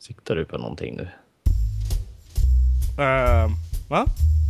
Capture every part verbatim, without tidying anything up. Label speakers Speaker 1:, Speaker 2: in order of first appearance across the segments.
Speaker 1: Siktar du på någonting nu?
Speaker 2: Uh, va?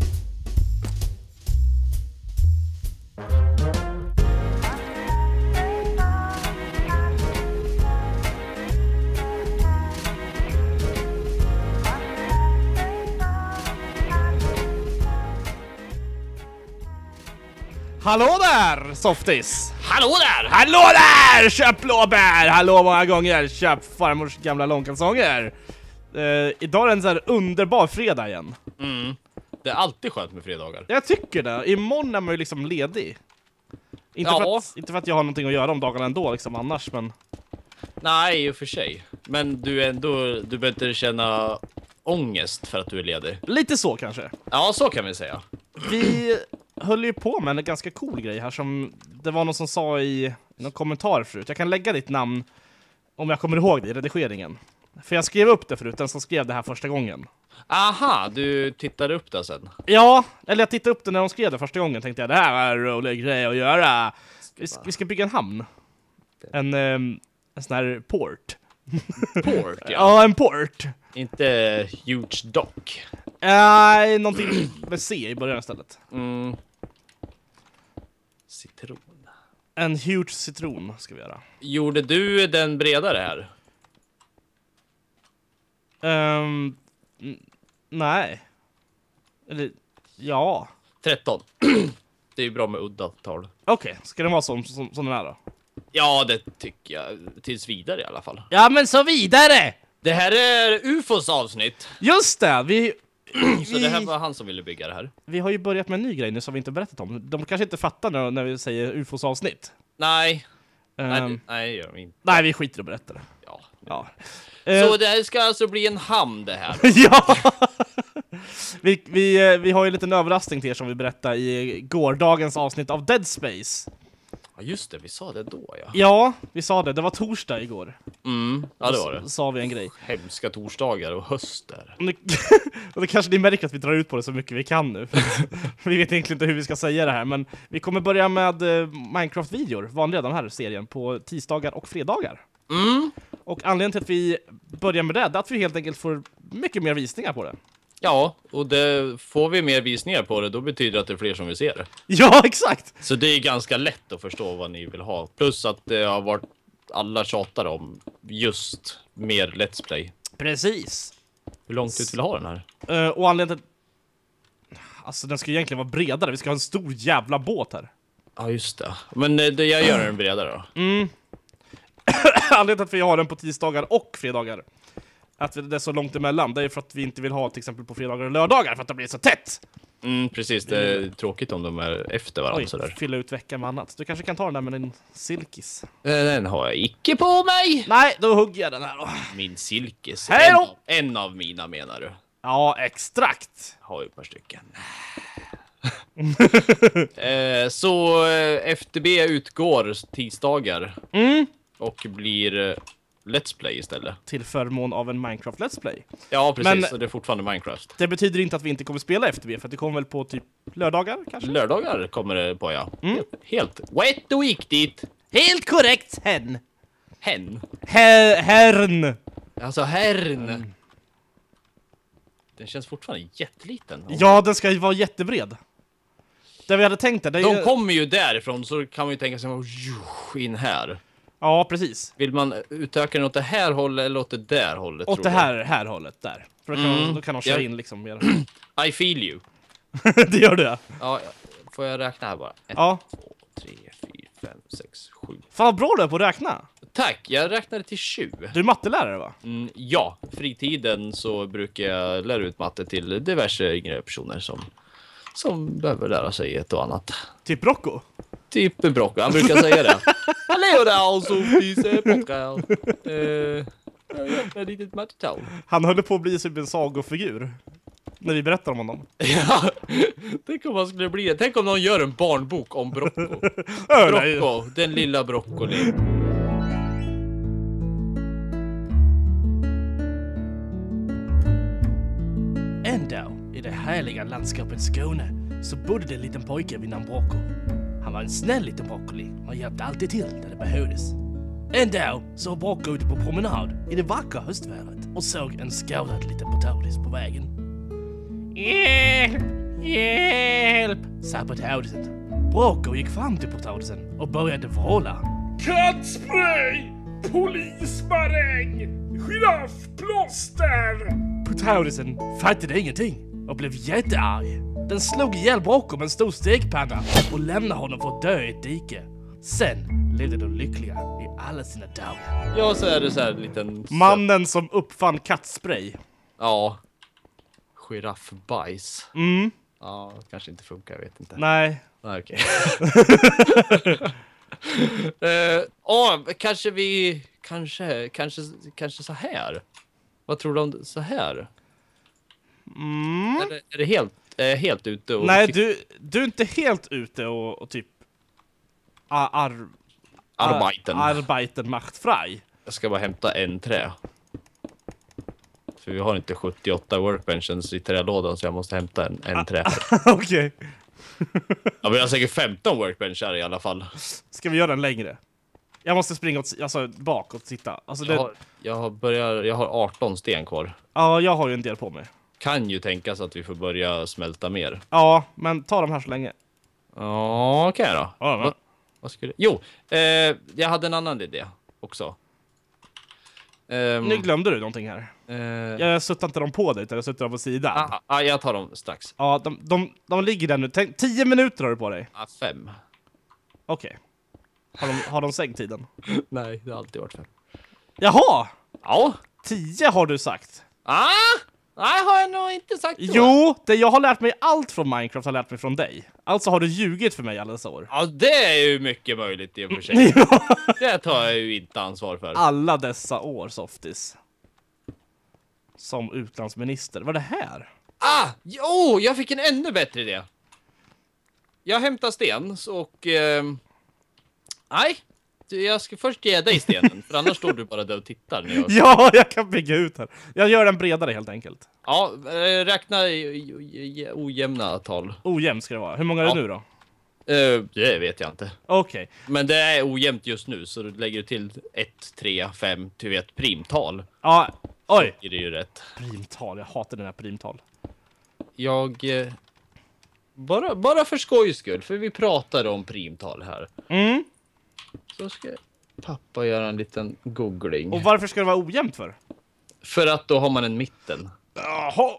Speaker 2: Hallå där, softis!
Speaker 1: Hallå där!
Speaker 2: Hallå där! Köp blåbär! Hallå många gånger! Köp farmors gamla långkalsonger! Uh, idag är en så här underbar fredag igen.
Speaker 1: Mm. Det är alltid skönt med fredagar.
Speaker 2: Jag tycker det. Imorgon är man ju liksom ledig. Inte,
Speaker 1: ja.
Speaker 2: för att, inte för att jag har någonting att göra om dagarna ändå liksom annars, men...
Speaker 1: Nej, i och för sig. Men du är ändå, du behöver inte känna ångest för att du är ledig.
Speaker 2: Lite så kanske.
Speaker 1: Ja, så kan vi säga.
Speaker 2: Vi höll ju på med en ganska cool grej här som det var någon som sa i någon kommentar förut. Jag kan lägga ditt namn om jag kommer ihåg det i redigeringen. För jag skrev upp det förut, den som skrev det här första gången.
Speaker 1: Aha, du tittade upp det sen.
Speaker 2: Ja, eller jag tittade upp det när de skrev det första gången. Tänkte jag, det här var en rolig grej att göra. Vi, vi ska bygga en hamn. En, um, en sån här port.
Speaker 1: Port, ja.
Speaker 2: Ja, en port.
Speaker 1: Inte huge dock.
Speaker 2: Nej, uh, någonting med C i början istället.
Speaker 1: Mm. Citron.
Speaker 2: En huge citron ska vi göra.
Speaker 1: Gjorde du den bredare här?
Speaker 2: Um, nej. Eller, ja.
Speaker 1: tretton. Det är ju bra med udda tal.
Speaker 2: Okej, okay. Ska den vara som, som, som den här då?
Speaker 1: Ja, det tycker jag. Tills vidare i alla fall.
Speaker 2: Ja, men så vidare!
Speaker 1: Det här är U F Os avsnitt.
Speaker 2: Just det, vi...
Speaker 1: Så det här var han som ville bygga det här.
Speaker 2: Vi har ju börjat med en ny grej nu som vi inte berättat om. De kanske inte fattar när, när vi säger U F Os avsnitt.
Speaker 1: Nej. Um, nej,
Speaker 2: um,
Speaker 1: nej, gör de inte.
Speaker 2: Nej, vi skiter och berättar det.
Speaker 1: Ja.
Speaker 2: Ja.
Speaker 1: Så
Speaker 2: uh,
Speaker 1: det här ska alltså bli en hamn det här?
Speaker 2: Ja! vi, vi, vi har ju en liten överraskning till er som vi berättade i gårdagens avsnitt av Dead Space.
Speaker 1: Ja, just det, vi sa det då, ja.
Speaker 2: Ja, vi sa det. Det var torsdag igår.
Speaker 1: Mm, ja det var det.
Speaker 2: Så sa vi en grej.
Speaker 1: Hemska torsdagar och höster.
Speaker 2: Och det kanske ni märker att vi drar ut på det så mycket vi kan nu. Vi vet egentligen inte hur vi ska säga det här. Men vi kommer börja med uh, Minecraft-videor, vanliga den här serien, på tisdagar och fredagar.
Speaker 1: Mm.
Speaker 2: Och anledningen till att vi börjar med det är att vi helt enkelt får mycket mer visningar på det.
Speaker 1: Ja, och det, får vi mer visningar på det, då betyder det att det är fler som vill se det.
Speaker 2: Ja, exakt!
Speaker 1: Så det är ganska lätt att förstå vad ni vill ha. Plus att det har varit, alla tjatar om just mer Let's Play.
Speaker 2: Precis.
Speaker 1: Hur långt ut vill du ha den här?
Speaker 2: Uh, och anledningen till... Alltså, den ska egentligen vara bredare. Vi ska ha en stor jävla båt här.
Speaker 1: Ja, just det. Men det, jag gör den bredare då.
Speaker 2: Mm. Anledningen till att vi har den på tisdagar och fredagar, att det är så långt emellan, det är för att vi inte vill ha till exempel på fredagar och lördagar för att det blir så tätt.
Speaker 1: Mm, precis, det är tråkigt om de är efter varandra. Oj, sådär.
Speaker 2: Fylla ut veckan med annat. Du kanske kan ta den där med din silkis.
Speaker 1: Den har jag icke på mig.
Speaker 2: Nej, då hugger jag den här då.
Speaker 1: Min silkis.
Speaker 2: En
Speaker 1: av, en av mina menar du?
Speaker 2: Ja, extrakt.
Speaker 1: Jag har ju ett par stycken. eh, så eh, F T B utgår tisdagar.
Speaker 2: Mm.
Speaker 1: Och blir eh, Let's Play istället.
Speaker 2: Till förmån av en Minecraft Let's Play.
Speaker 1: Ja, precis.
Speaker 2: Men
Speaker 1: så det är fortfarande Minecraft.
Speaker 2: Det betyder inte att vi inte kommer spela F T B, för att det kommer väl på typ lördagar kanske?
Speaker 1: Lördagar kommer det på, ja.
Speaker 2: Mm.
Speaker 1: Helt rätt och viktigt.
Speaker 2: Helt korrekt, hen.
Speaker 1: Hen.
Speaker 2: Her herrn.
Speaker 1: Alltså herrn. Mm. Den känns fortfarande jätteliten.
Speaker 2: Ja, den ska ju vara jättebred. Det vi hade tänkt det, det
Speaker 1: De
Speaker 2: är...
Speaker 1: kommer ju därifrån, så kan man ju tänka sig in här.
Speaker 2: Ja, precis.
Speaker 1: Vill man utöka den åt det här hållet eller åt det där hållet?
Speaker 2: Åt det här, här hållet, där. För då kan, mm. då kan de köra
Speaker 1: ja.
Speaker 2: in liksom mer.
Speaker 1: I feel you.
Speaker 2: Det gör det.
Speaker 1: Ja, får jag räkna här bara? Ett,
Speaker 2: ja.
Speaker 1: två, tre, fyra, fem, sex, sju.
Speaker 2: Fan vad bra du är på att räkna.
Speaker 1: Tack, jag räknade till tjugo.
Speaker 2: Du är mattelärare, va?
Speaker 1: Mm, ja, fritiden så brukar jag lära ut matte till diverse yngre personer som, som behöver lära sig ett och annat.
Speaker 2: Typ Rocco?
Speaker 1: Typ Brocco, han brukar säga det. Hallå där, så finns det Brocco. Jag litet mattetal.
Speaker 2: Han höll på att bli som en sagofigur när vi berättar om honom.
Speaker 1: Ja, tänk om man skulle bli det. Tänk om någon gör en barnbok om Brocco. Brocco, den lilla broccoli.
Speaker 2: En dag i det härliga landskapet Skåne så bodde det en liten pojke vid namn Brocco. Han var en snäll liten broccoli och hjälpte alltid till där det behövdes. En dag så var Brocco ute på promenad i det vackra höstvädret och såg en skadad liten potatis på vägen. Hjälp! Hjälp! Sa potatisen. Brocco gick fram till potatisen och började vråla.
Speaker 3: Kattspray! Polismaräng! Giraffplåster!
Speaker 2: Potatisen fattade ingenting och blev jättearg. Den slog ihjäl Brocco med en stor stekpanna och lämnade honom för att dö i ett dike. Sen levde de lyckliga i alla sina dagar.
Speaker 1: Ja, så är det så här en liten...
Speaker 2: Mannen som uppfann kattspray.
Speaker 1: Ja. Giraffbajs.
Speaker 2: Mm.
Speaker 1: Ja, det kanske inte funkar, jag vet inte.
Speaker 2: Nej.
Speaker 1: Nej, okej. uh, oh, kanske vi... Kanske, kanske, kanske så här. Vad tror du om så här?
Speaker 2: Mm.
Speaker 1: Är, det, är det helt, är helt ute? Och
Speaker 2: Nej, du, du är inte helt ute och, och typ... Ar, ar,
Speaker 1: Arbeiten.
Speaker 2: Arbeiten macht frei.
Speaker 1: Jag ska bara hämta en trä. För vi har inte sjuttioåtta workbenches i trälådan, så jag måste hämta en, en trä.
Speaker 2: Okej. Okay.
Speaker 1: Ja, men jag har säkert femton workbenchar i alla fall.
Speaker 2: Ska vi göra den längre? Jag måste springa åt, alltså, bakåt och titta. Alltså, det...
Speaker 1: jag, har, jag, har börjar, jag har arton sten kvar.
Speaker 2: Ja, jag har ju en del på mig.
Speaker 1: Kan ju tänkas att vi får börja smälta mer.
Speaker 2: Ja, men ta de här så länge.
Speaker 1: Ja, okej okay då.
Speaker 2: Ja,
Speaker 1: Va, vad skulle... Jo, eh, jag hade en annan idé också. Um,
Speaker 2: nu glömde du någonting här.
Speaker 1: Uh,
Speaker 2: jag suttar inte dem på dig, utan jag suttar dem på sidan.
Speaker 1: Ah, ah, jag tar dem strax.
Speaker 2: Ja, de, de, de ligger där nu. Tänk, tio minuter har du på dig.
Speaker 1: Ah, fem.
Speaker 2: Okej. Okay. Har de, har de sängtiden?
Speaker 1: Nej, det har alltid varit fem.
Speaker 2: Jaha!
Speaker 1: Ja.
Speaker 2: Tio har du sagt.
Speaker 1: Ah! Nej, har jag nog inte sagt så.
Speaker 2: Jo, det jag har lärt mig allt från Minecraft har lärt mig från dig. Alltså har du ljugit för mig alla dessa år.
Speaker 1: Ja, det är ju mycket möjligt i och för sig. Det tar jag ju inte ansvar för.
Speaker 2: Alla dessa år, Softis. Som utlandsminister. Vad är det här?
Speaker 1: Ah! Jo, jag fick en ännu bättre idé. Jag hämtar sten och... Eh, nej, jag ska först ge dig stenen. För annars står du bara där och tittar. När jag...
Speaker 2: Ja, jag kan bygga ut här. Jag gör den bredare helt enkelt.
Speaker 1: Ja, räkna ojämna tal.
Speaker 2: Ojämnt ska det vara. Hur många är det ja. nu då?
Speaker 1: Uh, det vet jag inte.
Speaker 2: Okej. Okay.
Speaker 1: Men det är ojämnt just nu, så du lägger till ett, tre, fem, du vet, primtal.
Speaker 2: Ja, oj.
Speaker 1: Så är det ju rätt.
Speaker 2: Primtal, jag hatar den här primtal.
Speaker 1: Jag... Eh, bara, bara för skojs skull, för vi pratade om primtal här.
Speaker 2: Mm.
Speaker 1: Så ska pappa göra en liten googling.
Speaker 2: Och varför ska det vara ojämnt för?
Speaker 1: För att då har man en mitten.
Speaker 2: Jaha.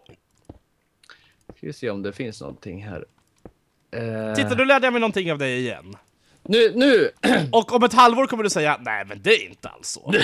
Speaker 1: Ska vi se om det finns någonting här. Uh...
Speaker 2: Titta, då lärde jag mig någonting av dig igen.
Speaker 1: Nu, nu.
Speaker 2: Och om ett halvår kommer du säga, nej men det är inte alls så.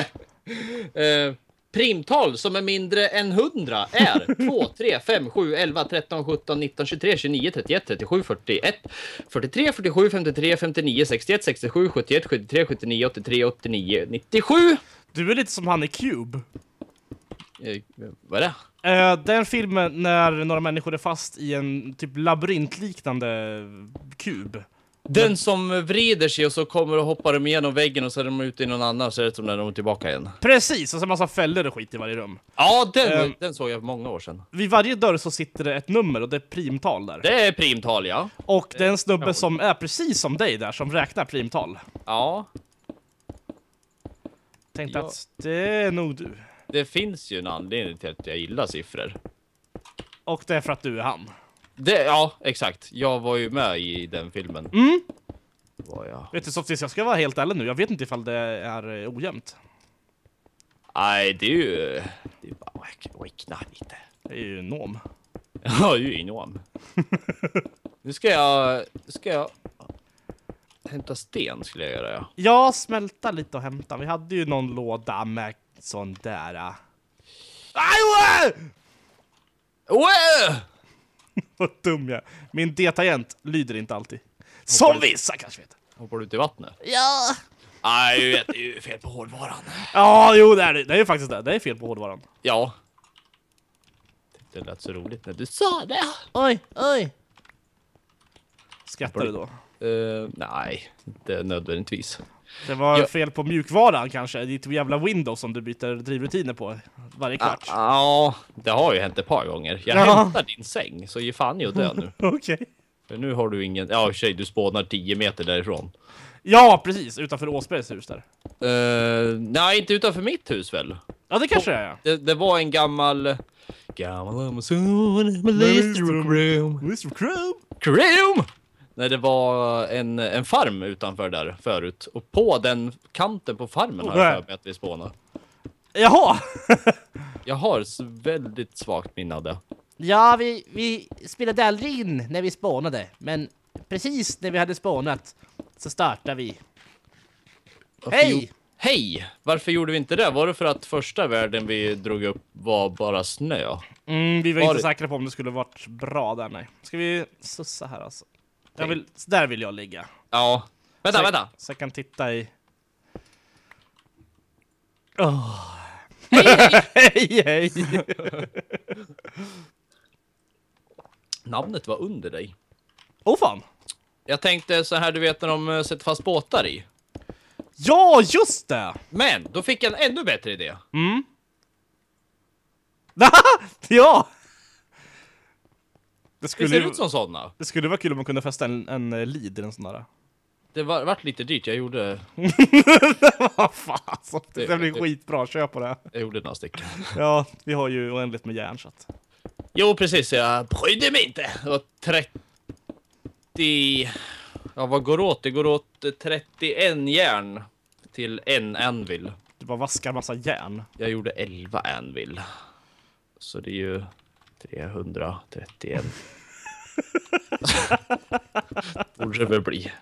Speaker 1: uh, primtal som är mindre än hundra är två, tre, fem, sju, elva, tretton, sjutton, nitton, tjugotre, tjugonio, trettioett, trettiosju, fyrtioett, fyrtiotre, fyrtiosju, femtiotre, femtionio, sextioett, sextiosju, sjuttioett, sjuttiotre, sjuttionio, åttiotre, åttionio, nittiosju.
Speaker 2: Du är lite som han i Cube.
Speaker 1: Uh, vad är det?
Speaker 2: Uh, det är en film när några människor är fast i en typ labyrintliknande kub.
Speaker 1: Den
Speaker 2: Men...
Speaker 1: som vrider sig och så kommer och hoppar de igenom väggen och så är de ute i någon annan, så är det som när de är tillbaka igen.
Speaker 2: Precis, och så en massa fällor och skit i varje rum.
Speaker 1: Ja, den,
Speaker 2: um,
Speaker 1: den såg jag för många år sedan.
Speaker 2: Vid varje dörr så sitter det ett nummer och det är primtal där.
Speaker 1: Det är primtal, ja.
Speaker 2: Och det är en snubbe som är precis som dig där, som räknar primtal.
Speaker 1: Ja.
Speaker 2: Tänkte
Speaker 1: ja.
Speaker 2: att det är nog du.
Speaker 1: Det finns ju en anledning till att jag gillar siffror.
Speaker 2: Och det är för att du är han.
Speaker 1: Det, ja, exakt. Jag var ju med i den filmen.
Speaker 2: Mm.
Speaker 1: Var jag.
Speaker 2: Vet du, Softis, jag ska vara helt ärlig nu. Jag vet inte ifall det är ojämnt.
Speaker 1: Nej, det är ju... Det är bara att räkna lite.
Speaker 2: Det är ju nom.
Speaker 1: Ja, det är ju enorm. Nu ska jag... Ska jag... Hämta sten skulle jag göra, ja.
Speaker 2: Ja, smälta lite och hämta. Vi hade ju någon låda med sån där... Aj!
Speaker 1: Åh!
Speaker 2: Vad dum jag. Min D-tangent lyder inte alltid. Som vissa kanske vet.
Speaker 1: Hoppar du ut i vattnet?
Speaker 2: Ja.
Speaker 1: Nej, jag vet, det är ju fel på hårdvaran.
Speaker 2: Ja, jo, det är det. Det är ju faktiskt det. Det är fel på hårdvaran.
Speaker 1: Ja. Det lät så roligt när du sa det.
Speaker 2: Oj, oj. Skrattar du då?
Speaker 1: Uh, nej, inte nödvändigtvis.
Speaker 2: Det var
Speaker 1: jag...
Speaker 2: fel på mjukvaran kanske. Ditt jävla Windows som du byter drivrutiner på varje kvart.
Speaker 1: Ja, ah, det har ju hänt ett par gånger. Jag
Speaker 2: ja.
Speaker 1: hämtar din säng, så ge fan i att dö nu.
Speaker 2: Okej. Okay.
Speaker 1: För nu har du ingen... Ja, i och för sig, du spånar tio meter därifrån.
Speaker 2: Ja, precis. Utanför Åsbergs hus där.
Speaker 1: Uh, nej, inte utanför mitt hus väl?
Speaker 2: Ja, det kanske är, ja.
Speaker 1: Det, det var en gammal... Gammal Amazon, Mister Chrome.
Speaker 2: mister Chrome.
Speaker 1: Chrome! Nej, det var en, en farm utanför där förut. Och på den kanten på farmen har jag för mig att vi spånade.
Speaker 2: Jaha!
Speaker 1: Jag har s- väldigt svagt minne av det.
Speaker 4: Ja, vi, vi spelade aldrig in när vi spånade, men precis när vi hade spånat så startade vi.
Speaker 1: Varför
Speaker 4: Hej!
Speaker 1: gjo- Hej! Varför gjorde vi inte det? Var det för att första världen vi drog upp var bara snö?
Speaker 2: Mm, vi var,
Speaker 1: Var
Speaker 2: inte
Speaker 1: det-
Speaker 2: säkra på om det skulle varit bra där, nej. Ska vi sussa här alltså? Jag vill, där vill jag ligga.
Speaker 1: Ja. Vänta,
Speaker 2: så,
Speaker 1: vänta!
Speaker 2: Så jag kan titta i... Oh. Hej, hej!
Speaker 1: Namnet var under dig.
Speaker 2: Åh oh, fan!
Speaker 1: Jag tänkte så här, du vet när de eh, sätter fast båtar i.
Speaker 2: Ja, just det!
Speaker 1: Men, då fick jag en ännu bättre idé.
Speaker 2: Mm. Ja! Det
Speaker 1: Det
Speaker 2: skulle,
Speaker 1: ser
Speaker 2: ju,
Speaker 1: ut som sådana.
Speaker 2: det skulle vara kul om man kunde fästa en, en eh, lead i en sån där.
Speaker 1: Det var, vart lite dyrt, jag gjorde,
Speaker 2: Vad fan, så det,
Speaker 1: Det-
Speaker 2: blir
Speaker 1: det-
Speaker 2: skitbra, köp på det.
Speaker 1: jag gjorde några stycken.
Speaker 2: Ja, vi har ju oändligt med järn så att...
Speaker 1: Jo, precis, jag brydde mig inte. Det var trettio... Ja, vad går åt? Det går åt trettioen järn till en anvil.
Speaker 2: Du bara vaskar massa järn.
Speaker 1: Jag gjorde elva anvil. Så det är ju trehundratrettioen. Borde det väl bli.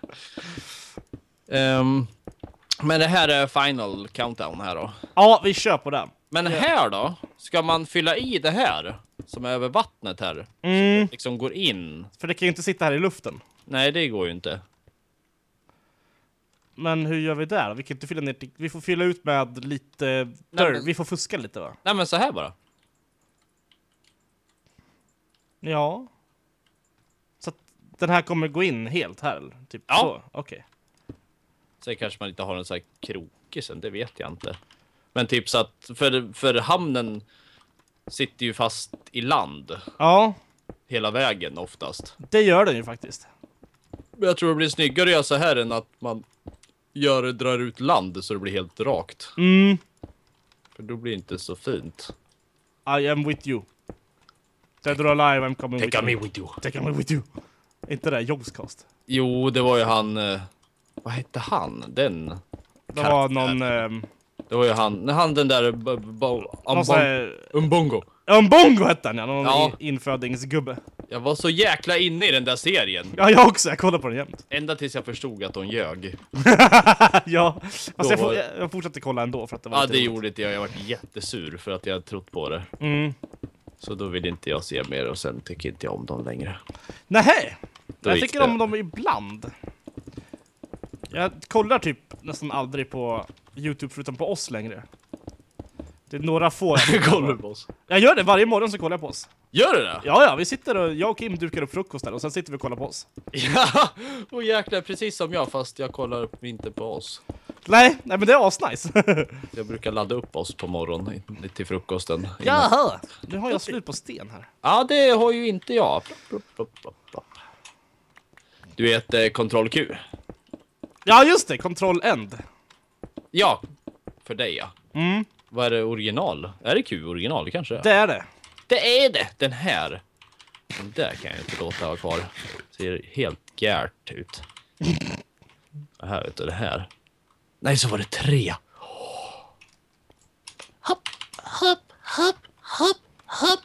Speaker 1: Ehm, men det här är final countdown här då.
Speaker 2: Ja, vi kör på det.
Speaker 1: Men här då? Ska man fylla i det här? Som är över vattnet här?
Speaker 2: Mm.
Speaker 1: Liksom går in.
Speaker 2: För det kan ju inte sitta här i luften.
Speaker 1: Nej, det går ju inte.
Speaker 2: Men hur gör vi där? Vi kan inte fylla ner till... Vi får fylla ut med lite...
Speaker 1: Nej,
Speaker 2: Dörr.
Speaker 1: men-
Speaker 2: Vi får fuska lite, va?
Speaker 1: Nej, men så här bara.
Speaker 2: Ja. Så att den här kommer gå in helt här, eller? Typ
Speaker 1: Ja.
Speaker 2: så? Okej.
Speaker 1: Sen kanske man inte har en sån här krokig sen, det vet jag inte. Men typ så att, för, för hamnen sitter ju fast i land
Speaker 2: Ja,
Speaker 1: hela vägen oftast.
Speaker 2: det gör den ju faktiskt.
Speaker 1: Men jag tror det blir snyggare att göra så här än att man gör, drar ut land så det blir helt rakt.
Speaker 2: Mm.
Speaker 1: För då blir det inte så fint.
Speaker 2: I am with you. Dead or alive, I'm coming with you.
Speaker 1: with you.
Speaker 2: Take me with you. Inte det, Jobscast.
Speaker 1: Jo, det var ju han... eh, Vad hette han? Den...
Speaker 2: Det
Speaker 1: Karaktär.
Speaker 2: var någon... Um,
Speaker 1: Det var ju han... Nej, han den där... b- b-
Speaker 2: någon sån
Speaker 1: Umbong-
Speaker 2: här...
Speaker 1: Umbongo.
Speaker 2: Umbongo hette han, ja. Någon
Speaker 1: Ja.
Speaker 2: i- infödingsgubbe.
Speaker 1: Jag var så jäkla inne i den där serien.
Speaker 2: Ja, jag också. Jag kollar på den jämt.
Speaker 1: Ända tills jag förstod att hon ljög.
Speaker 2: Ja. Fast
Speaker 1: Då
Speaker 2: jag,
Speaker 1: var-
Speaker 2: får, jag fortsatte kolla ändå för att det var
Speaker 1: Ja,
Speaker 2: lite
Speaker 1: det
Speaker 2: roligt.
Speaker 1: gjorde inte jag. Jag var jättesur för att jag hade trott på det.
Speaker 2: Mm.
Speaker 1: Så då ville inte jag se mer och sen tycker inte jag om dem längre.
Speaker 2: Nähä!
Speaker 1: Då
Speaker 2: Jag
Speaker 1: gick
Speaker 2: tycker
Speaker 1: det.
Speaker 2: om dem ibland. Jag kollar typ nästan aldrig på YouTube förutom på oss längre. Det är några få jag
Speaker 1: Kollar du på oss?
Speaker 2: Jag gör det, varje morgon så kollar jag på oss.
Speaker 1: Gör du det?
Speaker 2: Ja, ja, vi sitter och jag och Kim dukar upp frukost där och sen sitter vi och kollar på oss.
Speaker 1: Ja, och jäklar, precis som jag, fast jag kollar inte på oss.
Speaker 2: Nej, nej men det är asnice.
Speaker 1: Jag brukar ladda upp oss på morgonen till frukosten. innan-
Speaker 4: Jaha!
Speaker 2: Nu har jag slut på sten här.
Speaker 1: Ja, det har ju inte jag. Du vet, eh, kontroll Q.
Speaker 2: Ja, just det, control end.
Speaker 1: Ja, för dig ja.
Speaker 2: Mm,
Speaker 1: Vad är det original? Är det Q original kanske?
Speaker 2: det är det.
Speaker 1: Det är det! Den här. Den där kan jag inte låta ha kvar. Ser helt gärt ut. Det här vet du, det här. Nej, så var det tre.
Speaker 4: Hopp, hopp, hopp, hopp, hopp.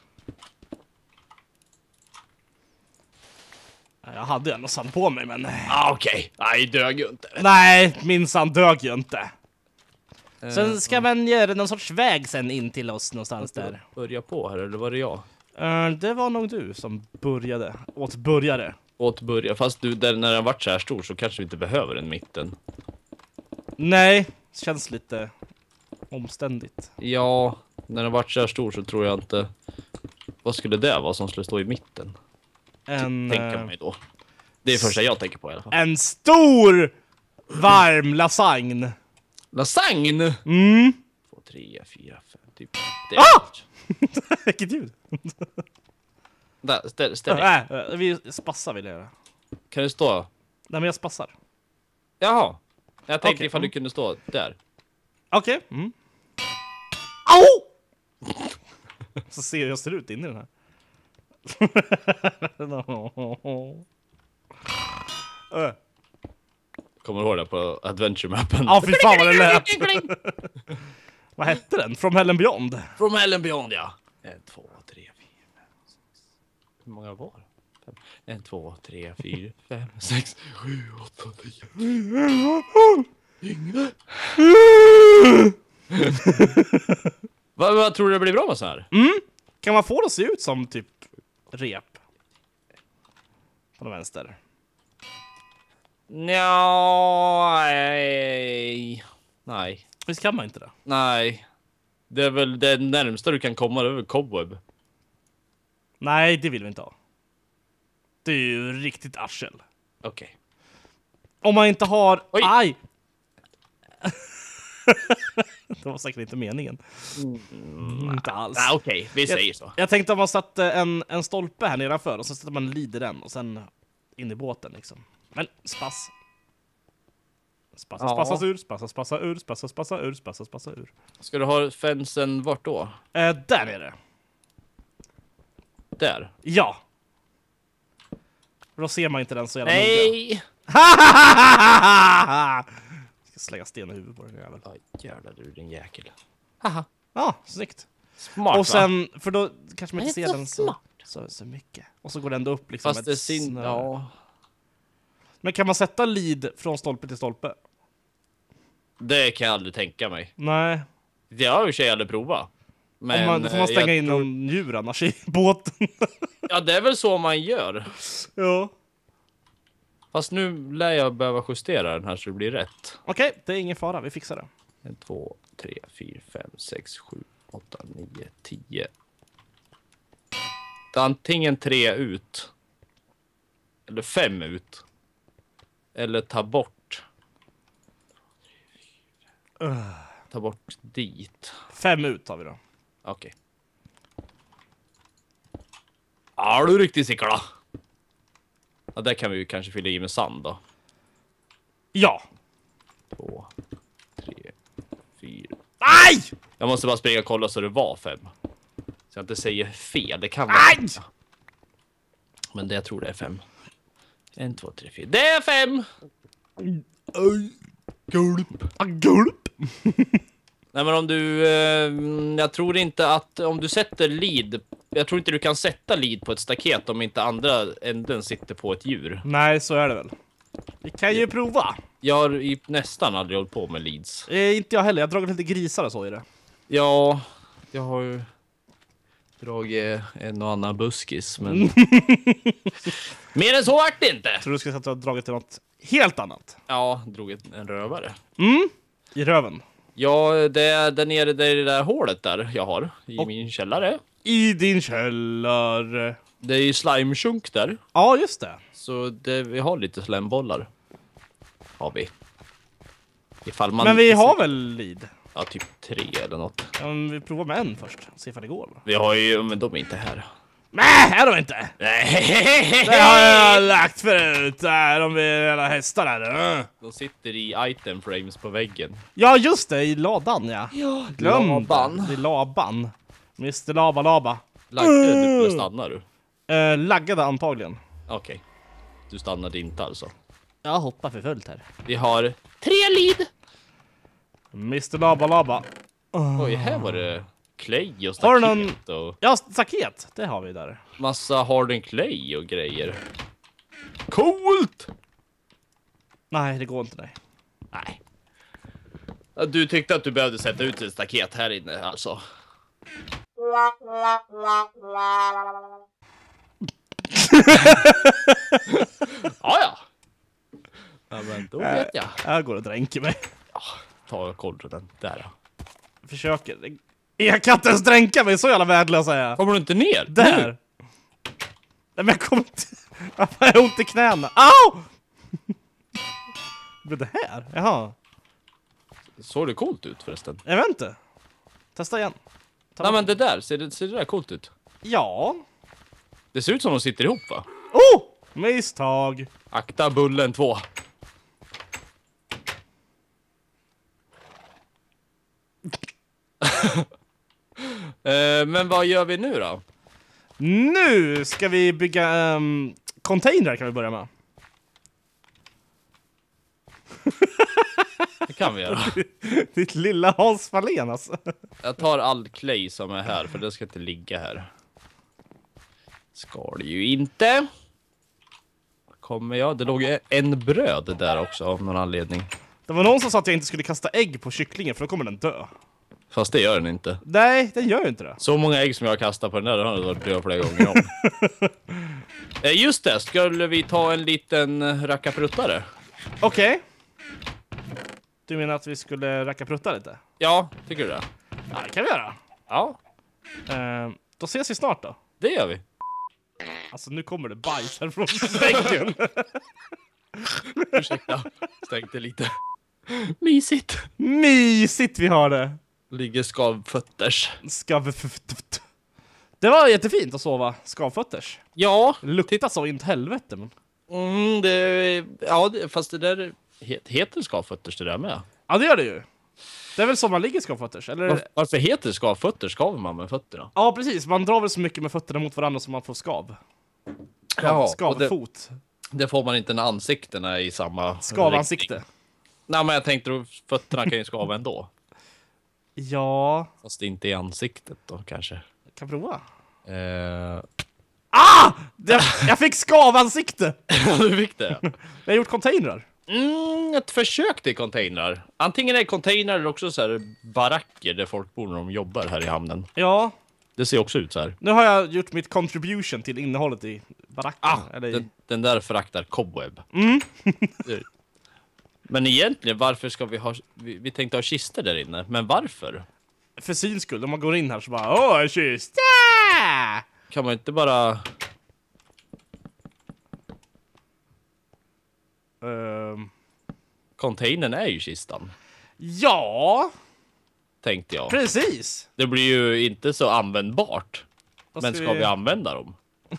Speaker 2: Jag hade ändå sand på mig, men...
Speaker 1: Ah, okej. Nej, dög ju inte.
Speaker 2: Nej, minsann dög ju inte.
Speaker 4: Sen ska man göra någon sorts väg sen in till oss någonstans där.
Speaker 1: Börja på här, eller var det jag?
Speaker 2: Uh, det var nog du som började. Åt börjare.
Speaker 1: Åt börja. Fast du, där, när den varit så här stor så kanske vi inte behöver en mitten.
Speaker 2: Nej, känns lite omständigt.
Speaker 1: Ja, när den varit så här stor så tror jag inte... Vad skulle det vara som skulle stå i mitten?
Speaker 2: En,
Speaker 1: Tänker
Speaker 2: eh,
Speaker 1: mig då. Det är första jag tänker på i alla fall.
Speaker 2: en stor varm lasagne.
Speaker 1: Lasagne!
Speaker 2: Mm.
Speaker 1: Två, tre, fyra, fem, typ. Det är
Speaker 2: Ah! Vilket ljud.
Speaker 1: Där, ställ, ställ.
Speaker 2: Nej, vi spassar vill jag göra.
Speaker 1: Kan det stå?
Speaker 2: Nej, men jag spassar.
Speaker 1: Jaha. Jag tänkte
Speaker 2: Okej,
Speaker 1: ifall
Speaker 2: mm.
Speaker 1: du kunde stå där.
Speaker 2: Okej. Okay. Mm. Au! Så ser jag hur jag ser ut in i den här. uh.
Speaker 1: Kommer du ihåg det på Adventure-mappen?
Speaker 2: Ja, fy fan vad det lät. Vad hette den? From Hell and Beyond?
Speaker 1: From Hell and Beyond, ja. En, två, tre, fyra, fem, sex. Hur många var det? Fem. En, två, tre, fyra, fem, sex, sju, åtta, nio. Yngve. vad, vad tror du det blir bra med så här?
Speaker 2: Mm. Kan man få det att se ut som typ rep? På den vänster.
Speaker 1: Nja, nej. Nej.
Speaker 2: Visst kan man inte det?
Speaker 1: Nej. Det är väl det närmsta du kan komma över cobweb.
Speaker 2: Nej, det vill vi inte ha. Det är ju riktigt arsel.
Speaker 1: Okej. Okay.
Speaker 2: Om man inte har...
Speaker 1: Oj.
Speaker 2: Aj! Det var säkert inte meningen. Mm, inte alls.
Speaker 1: Ah, Okej, okay. vi säger
Speaker 2: jag,
Speaker 1: så.
Speaker 2: Jag tänkte att man satte en, en stolpe här nedanför och så sätter man lid i den och sen in i båten liksom. Men spass. Spassa,
Speaker 1: Ja.
Speaker 2: spassa ur, spassa, spassa ur, spassa, spassa ur, spassa, spassa ur.
Speaker 1: Ska du ha fensen vart då?
Speaker 2: Eh, där är det.
Speaker 1: Där.
Speaker 2: Ja. Då ser man inte den så jävla noga.
Speaker 1: Nej!
Speaker 2: Jag ska slänga sten i huvudet på den jäveln.
Speaker 1: Aj, jävlar du din jäkel.
Speaker 2: Ja, ah, snyggt.
Speaker 1: Smart,
Speaker 2: Och sen, för då kanske man inte
Speaker 1: Det är
Speaker 2: ser
Speaker 1: så
Speaker 2: den så,
Speaker 1: smart.
Speaker 2: så, så mycket. Och så går det ändå upp liksom.
Speaker 1: Fast
Speaker 2: med
Speaker 1: det sin...
Speaker 2: snöre.
Speaker 1: Ja.
Speaker 2: Men kan man sätta lid från stolpe till stolpe?
Speaker 1: Det kan jag aldrig tänka mig.
Speaker 2: Nej.
Speaker 1: Det har jag i och för sig aldrig provat. Men
Speaker 2: Om man, då får man
Speaker 1: eh,
Speaker 2: stänga
Speaker 1: jag
Speaker 2: in
Speaker 1: tror-
Speaker 2: någon djur annars i båten.
Speaker 1: Ja, det är väl så man gör.
Speaker 2: Ja.
Speaker 1: Fast nu lär jag behöva justera den här så det blir rätt.
Speaker 2: Okej, det är ingen fara. Vi fixar det.
Speaker 1: En, två, tre, fyra, fem, sex, sju, åtta, nio, tio. Det är antingen tre ut. Eller fem ut. Eller ta bort.
Speaker 2: Uh.
Speaker 1: Ta bort dit.
Speaker 2: Fem ut har vi då.
Speaker 1: Okej. Ja, du riktigt sickla. Ja, där kan vi ju kanske fylla i med sand då.
Speaker 2: Ja.
Speaker 1: Två, tre, fyra.
Speaker 2: Aj!
Speaker 1: Jag måste bara springa och kolla så det var fem. Så jag inte säger fel. Det kan vara
Speaker 2: Aj!
Speaker 1: fem. Men det jag tror det är fem. En, två, tre, fyra. Det är fem! Gulp.
Speaker 2: Ah, gulp.
Speaker 1: Nej, men om du... Eh, jag tror inte att om du sätter lead... Jag tror inte du kan sätta lead på ett staket om inte andra änden sitter på ett djur.
Speaker 2: Nej, så är det väl. Vi kan ju prova.
Speaker 1: Jag har i nästan aldrig hållit på med leads.
Speaker 2: Eh, inte jag heller. Jag har dragit lite grisar och så i det.
Speaker 1: Ja, jag har ju dragit en och annan buskis, men... Mer än så vart det inte!
Speaker 2: Jag tror du ska sätta och dragit till något helt annat.
Speaker 1: Ja, drog ett- en rövare.
Speaker 2: Mm. I röven.
Speaker 1: Ja, det är där nere där i det där hålet där jag har i
Speaker 2: Och-
Speaker 1: min källare.
Speaker 2: I din källare.
Speaker 1: Det är ju slime-chunk där.
Speaker 2: Ja, just det.
Speaker 1: Så det, vi har lite slembollar. Har vi. Ifall man
Speaker 2: Men vi
Speaker 1: inte
Speaker 2: har
Speaker 1: ser-
Speaker 2: väl lead?
Speaker 1: Ja, typ tre eller något.
Speaker 2: Ja, men vi provar med en först. Se ifall det går.
Speaker 1: Vi har ju, men de är inte här.
Speaker 2: Nej, är de inte!
Speaker 1: Nej,
Speaker 2: Det har jag lagt förut. Där, de är alla hästar där.
Speaker 1: de sitter i item frames på väggen.
Speaker 2: Ja, just det. I ladan, ja.
Speaker 1: Ja,
Speaker 2: Glöm
Speaker 1: laban.
Speaker 2: det. I laban. mister Laba Laba.
Speaker 1: Laggade du eller stannar du?
Speaker 2: Eh, laggade antagligen.
Speaker 1: Okej. Du stannade inte alltså.
Speaker 4: Jag hoppar för fullt här.
Speaker 1: Vi har tre lead.
Speaker 2: mister Laba Laba.
Speaker 1: Oj, här var det clay och
Speaker 2: Har du
Speaker 1: staket och
Speaker 2: Ja, staket. Det har vi där.
Speaker 1: massa harden clay och grejer. Coolt!
Speaker 2: Nej, det går inte. Nej.
Speaker 1: Nej. Ja, du tyckte att du behövde sätta ut ett staket här inne alltså. Ja, ja. Ja, men då vet jag.
Speaker 2: Här går det och dränker mig.
Speaker 1: Ta och kolla den där. Ja.
Speaker 2: Försöker. Jag kan inte ens dränka mig. Så jävla värdelös är jag.
Speaker 1: Kommer du inte ner?
Speaker 2: Där. Nej, men jag kommer inte... Jag har ont i knäna. Au! Vad är det här? Jaha.
Speaker 1: Såg det coolt ut förresten?
Speaker 2: Jag vet inte. Testa igen. Ta
Speaker 1: Nej, men det där, ser det, ser det där coolt ut?
Speaker 2: Ja.
Speaker 1: Det ser ut som de sitter ihop, va?
Speaker 2: Oh! Misstag.
Speaker 1: Akta bullen två. Eh, men vad gör vi nu då?
Speaker 2: Nu ska vi bygga um, containrar kan vi börja med.
Speaker 1: Det kan vi göra.
Speaker 2: Ditt lilla Hans Fahlén alltså.
Speaker 1: Jag tar all clay som är här, för det ska inte ligga här. Ska det ju inte. Kommer jag? Det låg en bröd där också av någon anledning.
Speaker 2: Det var någon som sa att jag inte skulle kasta ägg på kycklingen för då kommer den dö.
Speaker 1: Fast det gör den inte.
Speaker 2: Nej, den gör ju inte det.
Speaker 1: Så många ägg som jag har kastat på den där, det har varit död flera gånger om. eh, just det, skulle vi ta en liten rackapruttare?
Speaker 2: Okej. Okay. Du menar att vi skulle racka prutta lite?
Speaker 1: Ja, tycker du det?
Speaker 2: Ja, det kan vi göra.
Speaker 1: Ja.
Speaker 2: Uh, då ses vi snart då.
Speaker 1: Det gör vi.
Speaker 2: Alltså nu kommer det bajs här från väggen.
Speaker 1: Ursäkta, stängde lite. Mysigt.
Speaker 2: Mysigt vi har det.
Speaker 1: Ligger skavfötters.
Speaker 2: Skavfötters. Det var jättefint att sova skavfötters.
Speaker 1: Ja.
Speaker 2: Luktar så in till helvete. Men...
Speaker 1: Mm, det, ja, fast det där heter skavfötters det där med.
Speaker 2: Ja, det gör det ju. Det är väl så man ligger skavfötters, eller?
Speaker 1: Var, varför heter det skavfötter? Skaver man med fötterna?
Speaker 2: Ja, precis. Man drar väl så mycket med fötterna mot varandra som man får skav. Skav,
Speaker 1: ja,
Speaker 2: skavfot.
Speaker 1: Det, det får man inte när ansiktena är i samma
Speaker 2: skavansikte.
Speaker 1: riktning. Nej, men jag tänkte att fötterna kan ju skava ändå.
Speaker 2: Ja.
Speaker 1: Fast inte i ansiktet då kanske.
Speaker 2: Jag kan prova.
Speaker 1: Eh...
Speaker 2: Ah! Jag, jag fick skavansikte!
Speaker 1: Du fick det?
Speaker 2: Jag har gjort containrar.
Speaker 1: Mm, ett försök till containrar. Antingen är det containrar eller också så här baracker där folk bor när de jobbar här i hamnen.
Speaker 2: Ja.
Speaker 1: Det ser också ut så här.
Speaker 2: Nu har jag gjort mitt contribution till innehållet i baracken.
Speaker 1: Ah,
Speaker 2: eller i...
Speaker 1: den, den där föraktar cobweb.
Speaker 2: Mm.
Speaker 1: Men egentligen, varför ska vi ha... Vi, vi tänkte ha kister där inne, men varför?
Speaker 2: För syns skull, om man går in här så bara åh, en kista!
Speaker 1: Kan man inte bara...
Speaker 2: Um...
Speaker 1: Containern är ju kistan,
Speaker 2: Ja,
Speaker 1: tänkte jag.
Speaker 2: precis.
Speaker 1: Det blir ju inte så användbart.
Speaker 2: Vad
Speaker 1: Men ska vi... vi använda dem?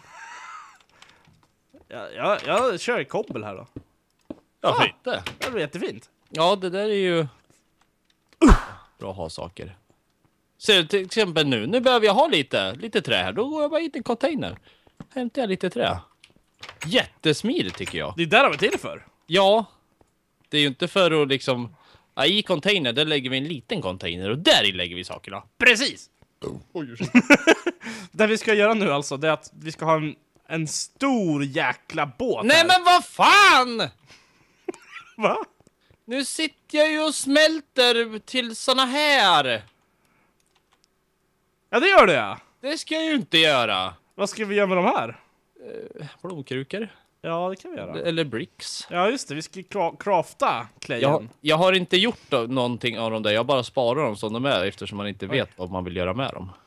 Speaker 2: Ja, jag, jag kör kobbel här då.
Speaker 1: Ja,
Speaker 2: Ah.
Speaker 1: inte.
Speaker 2: Det blir jättefint.
Speaker 1: Ja, det där är ju... Bra att ha saker. Så till exempel nu, nu behöver jag ha lite, lite trä här. Då går jag bara in i en container. Hämtar jag lite trä. Jättesmidigt tycker jag.
Speaker 2: Det är där de är till för.
Speaker 1: Ja. Det är ju inte för att liksom... Ja, i container, där lägger vi en liten container. Och där i lägger vi sakerna.
Speaker 2: Precis.
Speaker 1: Oj,
Speaker 2: Det vi ska göra nu alltså, det är att vi ska ha en, en stor jäkla båt.
Speaker 1: nej,
Speaker 2: här.
Speaker 1: men vad fan!
Speaker 2: Va?
Speaker 1: Nu sitter jag ju och smälter till såna här.
Speaker 2: Ja, det gör det ja.
Speaker 1: Det ska jag ju inte göra.
Speaker 2: Vad ska vi göra med de här?
Speaker 1: Blomkrukor.
Speaker 2: Ja, det kan vi göra.
Speaker 1: Eller bricks.
Speaker 2: Ja, just det. Vi ska kra- crafta clayen.
Speaker 1: Jag, jag har inte gjort då, någonting av dem där. Jag bara sparar dem som de är eftersom man inte vet vad man vill göra med dem.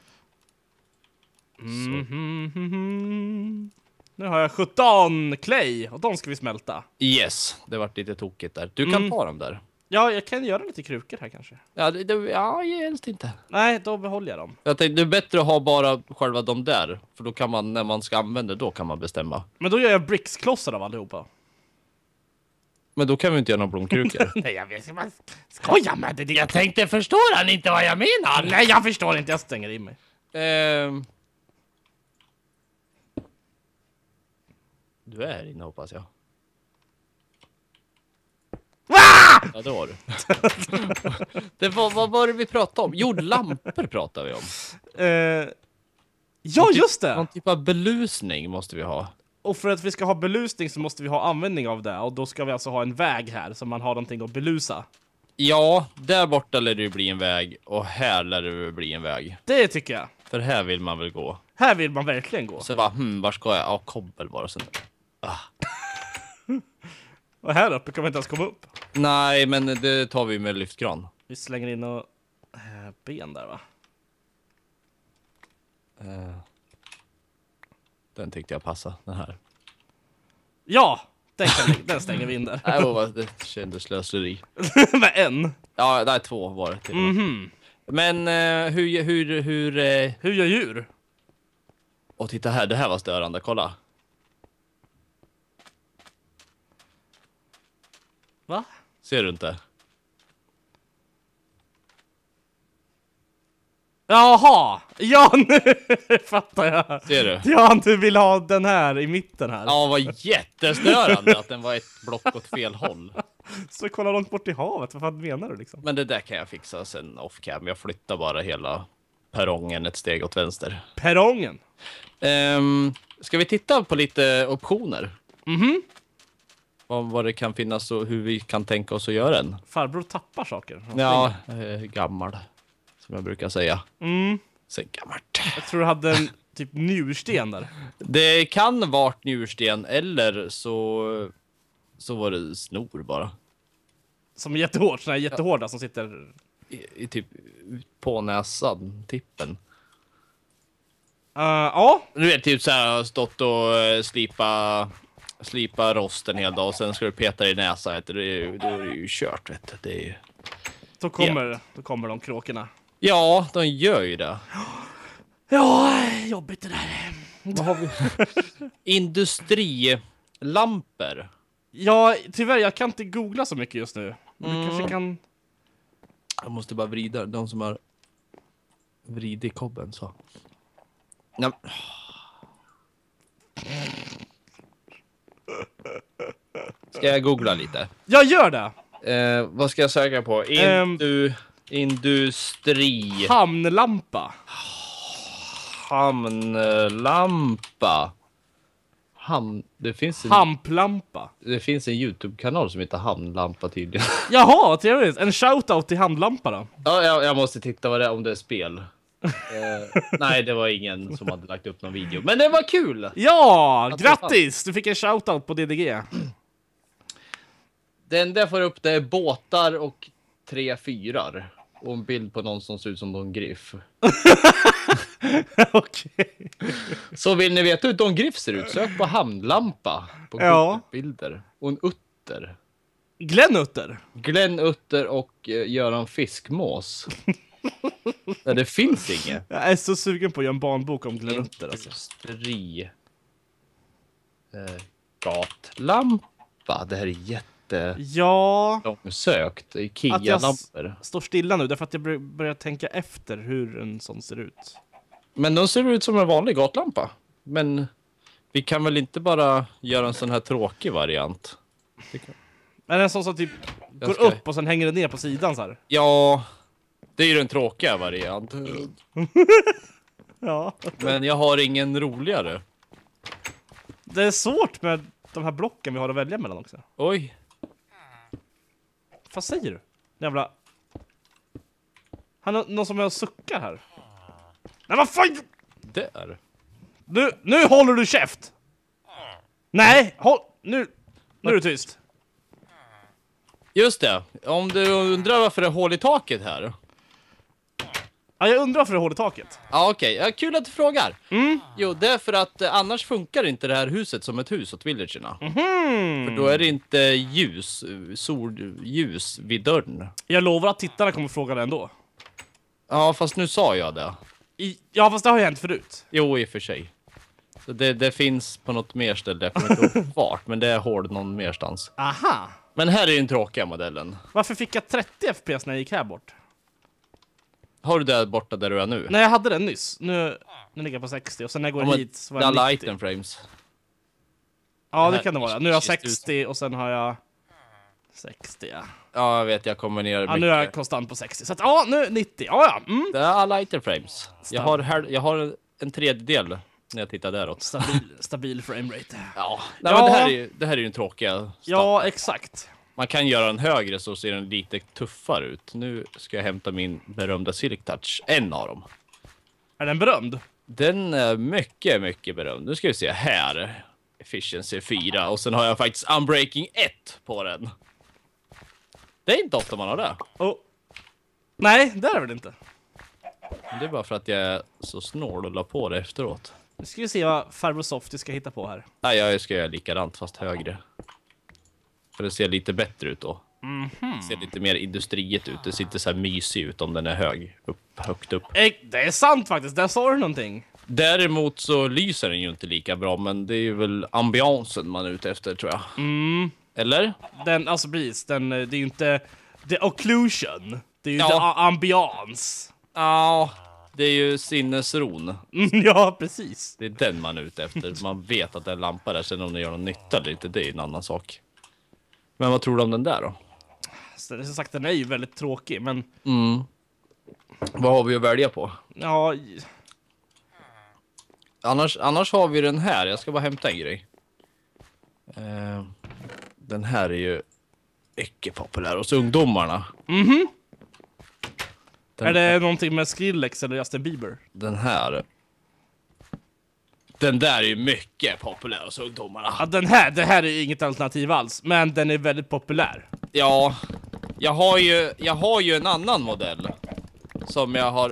Speaker 2: Mm -hmm. Nu har jag sjutton clay och de ska vi smälta.
Speaker 1: Yes, det vart lite tokigt där. Du kan
Speaker 2: Mm.
Speaker 1: ta dem där.
Speaker 2: Ja, jag kan göra lite krukor här kanske.
Speaker 1: Ja, det, det, ja helst inte.
Speaker 2: Nej, då behåller jag dem.
Speaker 1: Jag tänkte, det är bättre att ha bara själva de där. För då kan man, när man ska använda då kan man bestämma.
Speaker 2: Men då gör jag bricksklossar av allihopa.
Speaker 1: Men då kan vi inte göra några blomkrukor.
Speaker 2: Nej, jag vet inte. Skoja med det.
Speaker 1: Jag tänkte, förstår han inte vad jag menar?
Speaker 2: Nej, jag förstår inte. Jag stänger in mig.
Speaker 1: Ehm. Du är här inne hoppas jag.
Speaker 2: Ah!
Speaker 1: Ja, det var du. det var, vad var det vi pratade om? Jo, lampor pratade vi om.
Speaker 2: Eh, ja, just
Speaker 1: Någon
Speaker 2: det!
Speaker 1: typ av belusning måste vi ha.
Speaker 2: Och för att vi ska ha belusning så måste vi ha användning av det. Och då ska vi alltså ha en väg här så man har någonting att belusa.
Speaker 1: Ja, där borta lär det ju bli en väg. Och här lär det bli en väg.
Speaker 2: Det tycker jag.
Speaker 1: För här vill man väl gå.
Speaker 2: Här vill man verkligen gå.
Speaker 1: Så bara, hmm, var ska jag? Ja, kobbel bara. Sen. Ah.
Speaker 2: Och här uppe kan vi inte ens komma upp.
Speaker 1: Nej, men det tar vi med lyftkran.
Speaker 2: Vi slänger in och äh, ben där va?
Speaker 1: Uh, den tyckte jag passa, den här.
Speaker 2: Ja! Den, kan vi, den stänger vi in där.
Speaker 1: Nej, vad- det kändes slöseri.
Speaker 2: Med en.
Speaker 1: Ja, nej, två var det till och med.
Speaker 2: Mhm.
Speaker 1: Men eh, hur, hur, hur... Eh...
Speaker 2: Hur gör djur?
Speaker 1: Och titta här, det här var störande, kolla.
Speaker 2: Va?
Speaker 1: Ser du inte?
Speaker 2: Jaha! Ja, nu fattar jag.
Speaker 1: Ser du?
Speaker 2: Ja, du vill ha den här i mitten här.
Speaker 1: Ja, vad jättestörande att den var ett block åt fel håll.
Speaker 2: Så kolla långt bort i havet, vad fan menar du liksom?
Speaker 1: Men det där kan jag fixa sen off cam. Jag flyttar bara hela perrongen ett steg åt vänster.
Speaker 2: Perrongen?
Speaker 1: Um, ska vi titta på lite optioner?
Speaker 2: Mhm.
Speaker 1: Om vad det kan finnas och hur vi kan tänka oss att göra den.
Speaker 2: Farbror tappar saker.
Speaker 1: Ja, eh, gammal. Som jag brukar säga.
Speaker 2: Mm.
Speaker 1: Så gammalt.
Speaker 2: Jag tror du hade en typ njursten där.
Speaker 1: Det kan vara njursten eller så så var det snor bara.
Speaker 2: Som är jättehård, såna här jättehårda som sitter...
Speaker 1: I, i typ på näsan, tippen.
Speaker 2: Uh, ja.
Speaker 1: Du vet, typ så här har stått och uh, slipa slipa rosten hela dag och sen ska du peta i näsan, vet du, det är ju, då är det ju kört, vet du. Det är ju...
Speaker 2: Då kommer, då kommer de kråkorna.
Speaker 1: Ja, de gör ju det.
Speaker 2: Ja, jobbigt det där.
Speaker 1: Vad har vi? Industrilampor.
Speaker 2: Ja, tyvärr, jag kan inte googla så mycket just nu. Men
Speaker 1: Mm.
Speaker 2: du kanske kan...
Speaker 1: Jag måste bara vrida, de som har vridit kobben så. Ja. Ska jag googla lite?
Speaker 2: Jag gör det!
Speaker 1: Eh, vad ska jag söka på? Indu, industri...
Speaker 2: Hamnlampa.
Speaker 1: Hamnlampa. Hamn... Det finns en,
Speaker 2: Hamplampa.
Speaker 1: det finns en YouTube-kanal som heter Hamnlampa tydligen.
Speaker 2: Jaha, trevligt. En shoutout till hamnlampa då.
Speaker 1: Ja, jag, jag måste titta vad det är, om det är spel. eh, nej, det var ingen som hade lagt upp någon video. Men det var kul!
Speaker 2: Ja,
Speaker 1: Att
Speaker 2: grattis! Du fick en shoutout på D D G.
Speaker 1: Det enda jag får upp det är båtar och tre fyrar. Och en bild på någon som ser ut som Don Griff.
Speaker 2: Okej.
Speaker 1: Så vill ni veta hur Don Griff ser ut, sök på hamnlampa på
Speaker 2: Ja.
Speaker 1: bilder. Och en utter.
Speaker 2: Glenn Utter.
Speaker 1: Glenn Utter och eh, Göran Fiskmås. Nej, det finns inget.
Speaker 2: Jag är så sugen på att göra en barnbok om Glenn Utter alltså.
Speaker 1: Industri. Eh, gatlampa. Det här är jätte
Speaker 2: Ja,
Speaker 1: långsökt.
Speaker 2: Att jag
Speaker 1: Ikea-lampor.
Speaker 2: står stilla nu därför att jag bör- börjar tänka efter hur en sån ser ut.
Speaker 1: Men de ser ut som en vanlig gatlampa. Men vi kan väl inte bara göra en sån här tråkig variant? Det kan...
Speaker 2: Men en sån som typ går
Speaker 1: ska-
Speaker 2: upp och sen hänger den ner på sidan så här.
Speaker 1: Ja, det är ju den tråkiga varianten.
Speaker 2: Ja.
Speaker 1: Men jag har ingen roligare.
Speaker 2: Det är svårt med de här blocken vi har att välja mellan också.
Speaker 1: Oj.
Speaker 2: Vad säger du? Jävla... Han har någon som är och suckar här. Nej, vad fan!
Speaker 1: Där.
Speaker 2: Nu, nu håller du käft! Nej, håll... Nu, nu är du tyst.
Speaker 1: Just det. Om du undrar varför det är hål i taket här.
Speaker 2: Ja, jag undrar varför det är hål i taket.
Speaker 1: Ja, okej. Ja, kul att du frågar.
Speaker 2: Mm.
Speaker 1: Jo, det är för att eh, annars funkar inte det här huset som ett hus åt villagerna.
Speaker 2: Mhm.
Speaker 1: För då är det inte ljus, eh, solljus vid dörren.
Speaker 2: Jag lovar att tittarna kommer fråga det ändå.
Speaker 1: Ja, fast nu sa jag det.
Speaker 2: I, ja, fast det har ju hänt förut.
Speaker 1: Jo, i och för sig. Så det, det finns på något mer ställe. Jag kommer inte ihåg vart, men det är hål någon merstans.
Speaker 2: Aha.
Speaker 1: Men här är ju den tråkiga modellen.
Speaker 2: Varför fick jag trettio F P S när jag gick här bort?
Speaker 1: Har du det borta där du är nu?
Speaker 2: Nej, jag hade den nyss. Nu, nu ligger jag på sextio och sen när jag går
Speaker 1: Ja, men
Speaker 2: hit så var
Speaker 1: det är
Speaker 2: jag
Speaker 1: alla
Speaker 2: nittio.
Speaker 1: item frames.
Speaker 2: Ja, det
Speaker 1: här-
Speaker 2: kan det vara. Nu är jag
Speaker 1: Just ut.
Speaker 2: sextio och sen har jag sextio. Ja,
Speaker 1: Ja, jag vet, jag kommer ner
Speaker 2: ja
Speaker 1: mycket.
Speaker 2: nu är jag konstant på sextio. Så att, ja, nu nittio. Ja, ja. Mm.
Speaker 1: Det är alla item frames. Jag har, här, jag har en tredjedel när jag tittar däråt.
Speaker 2: Stabil, stabil framerate.
Speaker 1: Ja, nej,
Speaker 2: Ja.
Speaker 1: men det här är ju det här är ju den tråkiga.
Speaker 2: Ja, exakt.
Speaker 1: Man kan göra den högre så ser den lite tuffare ut. Nu ska jag hämta min berömda Silk Touch. En av dem.
Speaker 2: Är den berömd?
Speaker 1: Den är mycket, mycket berömd. Nu ska vi se här. Efficiency fyra. Och sen har jag faktiskt Unbreaking ett på den. Det är inte ofta man har det.
Speaker 2: Oh. Nej, det är det inte.
Speaker 1: Det är bara för att jag är så snål och la på det efteråt.
Speaker 2: Nu ska vi se vad Farbror Softy ska hitta på här.
Speaker 1: Nej, jag ska göra likadant fast högre. För det ser lite bättre ut då.
Speaker 2: Mhm.
Speaker 1: Ser lite mer industriet ut. Det ser inte så här mysig ut om den är hög. Upp, högt upp.
Speaker 2: Eh, det är sant faktiskt, där sa du någonting.
Speaker 1: Däremot så lyser den ju inte lika bra. Men det är ju väl ambiansen man är ute efter, tror jag.
Speaker 2: Mm.
Speaker 1: Eller?
Speaker 2: Den, alltså precis, den, eh, det är ju inte the occlusion. Det är ju
Speaker 1: Ja.
Speaker 2: the a- ambiance.
Speaker 1: Ja, Det är ju sinnesron.
Speaker 2: Mm, ja, precis.
Speaker 1: Det är den man är ute efter. Man vet att det är en lampa där, sen om den gör någon nytta eller inte, det är en annan sak. Men vad tror du om den där då?
Speaker 2: Så, som sagt, den är ju väldigt tråkig, men...
Speaker 1: Mm. Vad har vi att välja på?
Speaker 2: Ja...
Speaker 1: Annars, annars har vi den här. Jag ska bara hämta en grej. Eh, den här är ju mycket populär hos ungdomarna.
Speaker 2: Mhm.
Speaker 1: Den,
Speaker 2: Är det någonting med Skrillex eller Justin Bieber?
Speaker 1: Den här. Den där är ju mycket populär hos ungdomarna.
Speaker 2: Ja, den här, det här är inget alternativ alls, men den är väldigt populär.
Speaker 1: Ja, jag har ju, jag har ju en annan modell som jag har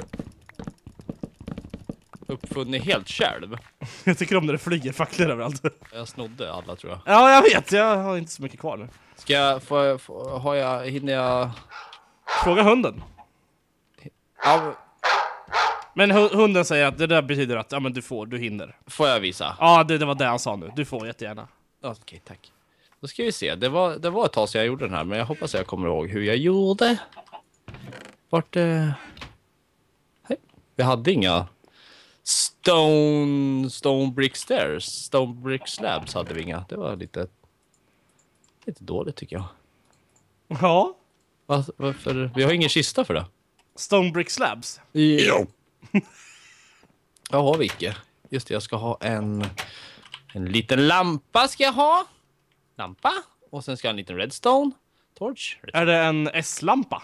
Speaker 1: uppfunnit helt själv.
Speaker 2: Jag tycker om när det flyger facklor överallt.
Speaker 1: Jag snodde alla, tror jag.
Speaker 2: Ja, jag vet. Jag har inte så mycket kvar nu.
Speaker 1: Ska jag, får jag, får, har jag, hinner jag...
Speaker 2: Fråga hunden.
Speaker 1: Ja,
Speaker 2: Men hu- hunden säger att det där betyder att ja, men du får, du hinner.
Speaker 1: får jag visa?
Speaker 2: Ja, det, det var det han sa nu. Du får jättegärna.
Speaker 1: Okej, tack. Då ska vi se. Det var, det var ett tag sedan jag gjorde den här, men jag hoppas jag kommer ihåg hur jag gjorde. Vart det... Hej. Vi hade inga stone, stone brick stairs. Stone brick slabs hade vi inga. Det var lite, lite dåligt, tycker jag.
Speaker 2: Ja.
Speaker 1: Va- Varför? Vi har ingen kista för det.
Speaker 2: Stone Brick Slabs.
Speaker 1: Jo. Jag har vi icke. Just det, jag ska ha en en liten lampa ska jag ha. Lampa. Och sen ska jag ha en liten redstone. Torch.
Speaker 2: Är det en S-lampa?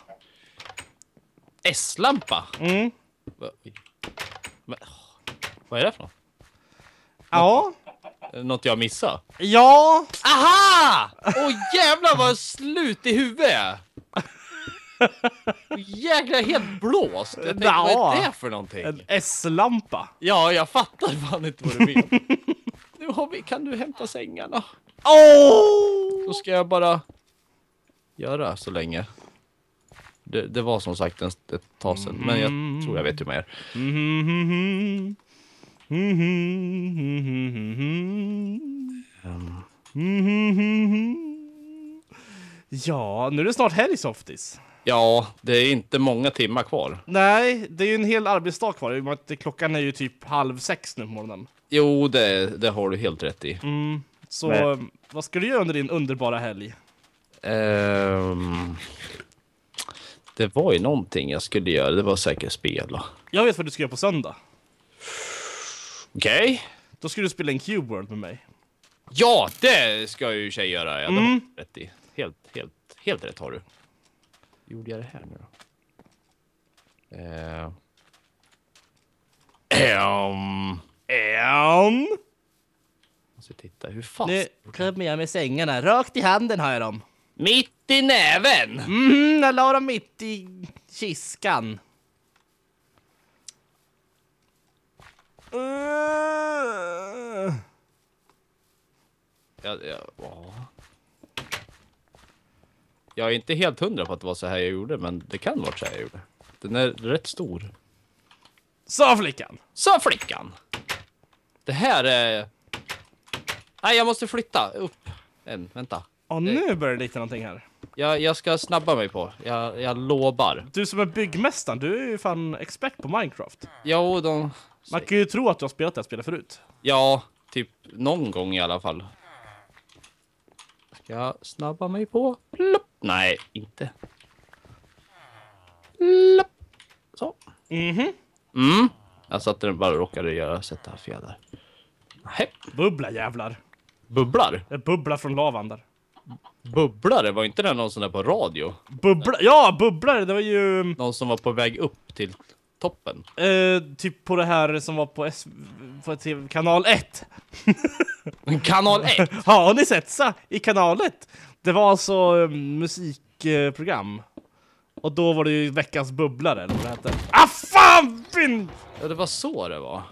Speaker 1: S-lampa.
Speaker 2: Mm.
Speaker 1: Va- oj. Men, åh, vad är det för något?
Speaker 2: Ja.
Speaker 1: Är det något jag missar?
Speaker 2: Ja.
Speaker 1: Aha! Åh jävlar vad slut i huvudet. Åh jävlar, jag är helt blåst. Jag tänkte,
Speaker 2: Ja.
Speaker 1: vad är det för någonting?
Speaker 2: En S-lampa.
Speaker 1: Ja, jag fattar fan inte vad du menar. Nu har vi, kan du hämta sängarna?
Speaker 2: Åh!
Speaker 1: Då ska jag bara göra så länge. Det, det var som sagt en, ett tag sedan, men jag tror jag vet hur man gör.
Speaker 2: Mhm. Mhm. Ja, nu är det snart helg, Softis.
Speaker 1: Ja, det är inte många timmar kvar.
Speaker 2: Nej, det är ju en hel arbetsdag kvar. I och med att klockan är ju typ halv sex nu på morgonen.
Speaker 1: Jo, det, det har du helt rätt i.
Speaker 2: Mm. Så
Speaker 1: Men-
Speaker 2: vad ska du göra under din underbara helg?
Speaker 1: Ehm, det var ju någonting jag skulle göra. Det var säkert spela.
Speaker 2: Jag vet vad du ska göra på söndag.
Speaker 1: Okej.
Speaker 2: Då ska du spela en Cube World med mig.
Speaker 1: Ja, det ska ju tjej göra. Ja, det
Speaker 2: Mm.
Speaker 1: har du rätt i. Helt, helt, helt rätt har du. Gjorde jag det här nu då? Eh. Ehm.
Speaker 2: En.
Speaker 1: Måste titta. Hur fan?
Speaker 2: Nu kommer jag med sängarna. Rakt i handen har jag dem.
Speaker 1: Mitt i näven!
Speaker 2: Mhm, jag la dem mitt i kiskan. Uh.
Speaker 1: Ja, ja, ja. Jag är inte helt hundra på att det var så här jag gjorde, men det kan vara så här jag gjorde. Den är rätt stor.
Speaker 2: Så flickan.
Speaker 1: Så flickan! Det här är... Nej, jag måste flytta upp en. Vänta.
Speaker 2: Och nu börjar det lite någonting här.
Speaker 1: Jag, jag ska snabba mig på. Jag, jag lovar.
Speaker 2: Du som är byggmästaren, du är ju fan expert på Minecraft.
Speaker 1: Jo, de...
Speaker 2: Man kan ju tro att du har spelat det här spelet förut.
Speaker 1: Ja, typ någon gång i alla fall. Ska jag snabba mig på? Plopp. Nej, inte. Plopp. Så.
Speaker 2: Mhm.
Speaker 1: Mm. Jag satte den bara och råkade göra sätta fel där. Nej.
Speaker 2: Bubbla jävlar.
Speaker 1: Bubblar?
Speaker 2: Det bubblar från lavan där.
Speaker 1: Bubblare? Var inte det någon sån där på radio?
Speaker 2: Bubbla, ja bubblare, det var ju
Speaker 1: Någon som var på väg upp till toppen?
Speaker 2: eh, typ på det här som var på, S- på T V, kanal ett.
Speaker 1: Kanal ett?
Speaker 2: Ja, har ni sett så i kanal ett? Det var alltså eh, musikprogram. Och då var det ju veckans bubblare eller vad det hette. Ah fan! Fin!
Speaker 1: Ja, det var så det var.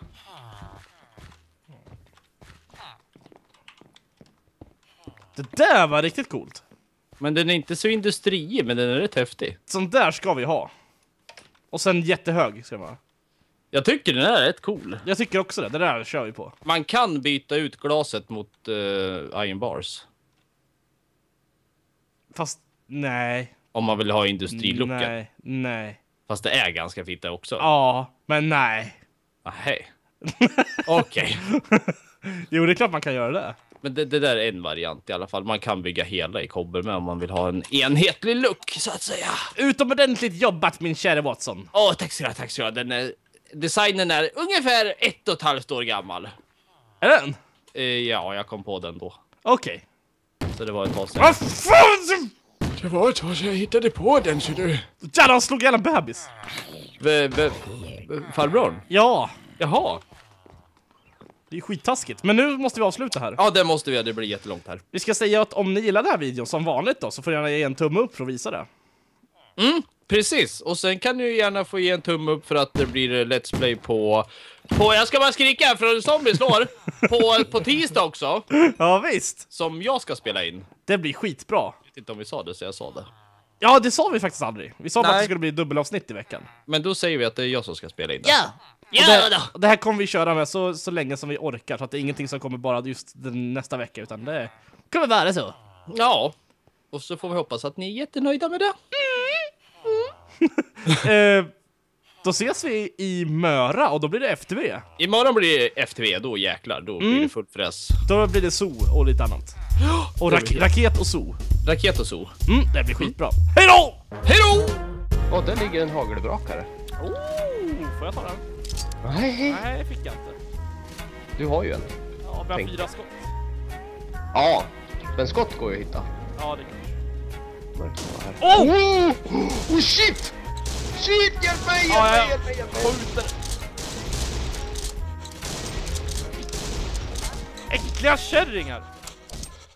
Speaker 2: Det där var riktigt coolt.
Speaker 1: Men den är inte så industri, men den är rätt häftig.
Speaker 2: Sån där ska vi ha. Och sen jättehög ska det vara.
Speaker 1: Jag tycker den är rätt cool.
Speaker 2: Jag tycker också det, det där kör vi på.
Speaker 1: Man kan byta ut glaset mot uh, iron bars.
Speaker 2: Fast nej.
Speaker 1: Om man vill ha industrilooken.
Speaker 2: Nej, nej.
Speaker 1: Fast det är ganska fint det också.
Speaker 2: Ja, men nej.
Speaker 1: Hej. Okej.
Speaker 2: Jo, det är klart man kan göra det.
Speaker 1: Men det, det där är en variant i alla fall. Man kan bygga hela i kobber med om man vill ha en enhetlig look, så att säga.
Speaker 2: Utomordentligt jobbat, min kära Watson.
Speaker 1: Åh, tack ska du ha, tack ska du ha. Den är, designen är ungefär ett och ett halvt år gammal.
Speaker 2: Är den?
Speaker 1: Eh, ja, jag kom på den då.
Speaker 2: Okej.
Speaker 1: Så det var ett tag sedan.
Speaker 2: Vad fan?
Speaker 3: Det var ett tag sedan jag hittade på den, ser du.
Speaker 2: Jävlar, han slog ihjäl en bebis.
Speaker 1: V- v- v- farbrorn?
Speaker 2: Ja,
Speaker 1: Jaha.
Speaker 2: det är skittaskigt. Men nu måste vi avsluta här.
Speaker 1: Ja, det måste vi. Det blir jättelångt här.
Speaker 2: Vi ska säga att om ni gillar den här videon som vanligt då, så får ni gärna ge en tumme upp för att visa det.
Speaker 1: Mm, precis. Och sen kan du gärna få ge en tumme upp för att det blir Let's Play på... på jag ska bara skrika här för en zombie slår. på, på tisdag också.
Speaker 2: Ja, visst.
Speaker 1: Som jag ska spela in.
Speaker 2: Det blir skitbra.
Speaker 1: Jag vet inte om vi sa det, så jag sa det.
Speaker 2: Ja, det sa vi faktiskt aldrig. Vi sa bara att
Speaker 1: Nej.
Speaker 2: det skulle bli dubbelavsnitt i veckan.
Speaker 1: Men då säger vi att det är jag som ska spela in det.
Speaker 4: Ja!
Speaker 2: Och
Speaker 4: Ja
Speaker 2: det,
Speaker 4: då!
Speaker 2: och det här kommer vi köra med så, så länge som vi orkar. Så att det är ingenting som kommer bara just den nästa vecka. Utan det
Speaker 4: Kommer vara så.
Speaker 1: Ja. Och så får vi hoppas att ni är jättenöjda med det.
Speaker 2: eh, Då ses vi i Möra och då blir det F T V.
Speaker 1: Imorgon blir det F T V, då jäklar. Då blir det fullt fräs.
Speaker 2: Då blir det zoo och lite annat. Och rak- raket och zoo.
Speaker 1: Raket och så.
Speaker 2: Mm, det blir skitbra. Hej då!
Speaker 1: Hej då!
Speaker 5: Åh, där ligger en hagelbrakare.
Speaker 2: Oh, får jag ta den?
Speaker 5: Nej,
Speaker 2: Nej, fick jag inte.
Speaker 5: du har ju en.
Speaker 2: Ja, vi har
Speaker 5: Tänk.
Speaker 2: fyra skott.
Speaker 5: Ja, men skott går ju att hitta.
Speaker 2: Ja, det kan vi.
Speaker 5: Mörkt var här.
Speaker 2: Oh!
Speaker 5: Oh! Oh shit! Shit, hjälp mig, hjälp
Speaker 2: Ja, ja,
Speaker 5: mig,
Speaker 2: ja.
Speaker 5: hjälp mig, hjälp mig!
Speaker 2: Skjuter. Äckliga kärringar!